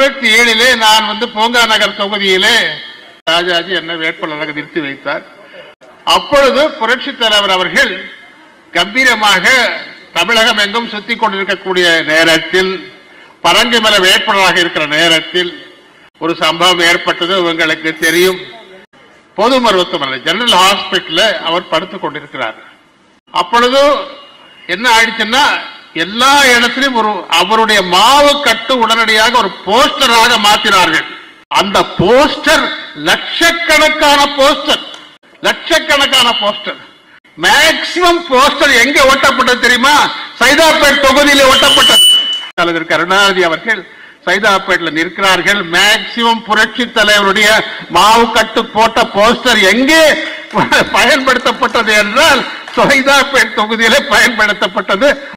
67 நான் பூங்கா நகர் தொகுதியிலே ராஜாஜி என்ன வேட்பாளராக நிறுத்தி வைத்தார். அப்பொழுது புரட்சி தலைவர் அவர்கள் கம்பீரமாக தமிழகம் எங்கும் சுத்தி கொண்டிருக்கக்கூடிய நேரத்தில், பரங்கிமலை வேட்பாளராக இருக்கிற நேரத்தில் ஒரு சம்பவம் ஏற்பட்டது உங்களுக்கு தெரியும். பொது மருத்துவமனை ஜெனரல் ஹாஸ்பிட்டல் அவர் படுத்துக் கொண்டிருக்கிறார். அப்பொழுது என்ன ஆயிடுச்சுன்னா, எல்லா இடத்திலும் அவருடைய மாவு கட்டு உடனடியாக ஒரு போஸ்டராக மாற்றினார்கள். அந்த போஸ்டர் லட்சக்கணக்கான போஸ்டர் மேக்சிமம் போஸ்டர் எங்க ஒட்டப்பட்டது தெரியுமா? சைதாப்பேட் தொகுதியில் ஒட்டப்பட்டது. தலைவர் கருணாநிதி அவர்கள் சைதாப்பேட்டில் நிற்கிறார்கள். மேக்சிமம் புரட்சி தலைவருடைய மாவு கட்டு போட்ட போஸ்டர் எங்கே பயன்படுத்தப்பட்டது என்றால் சைதாப்பேட் தொகுதியிலே பயன்படுத்தப்பட்டது.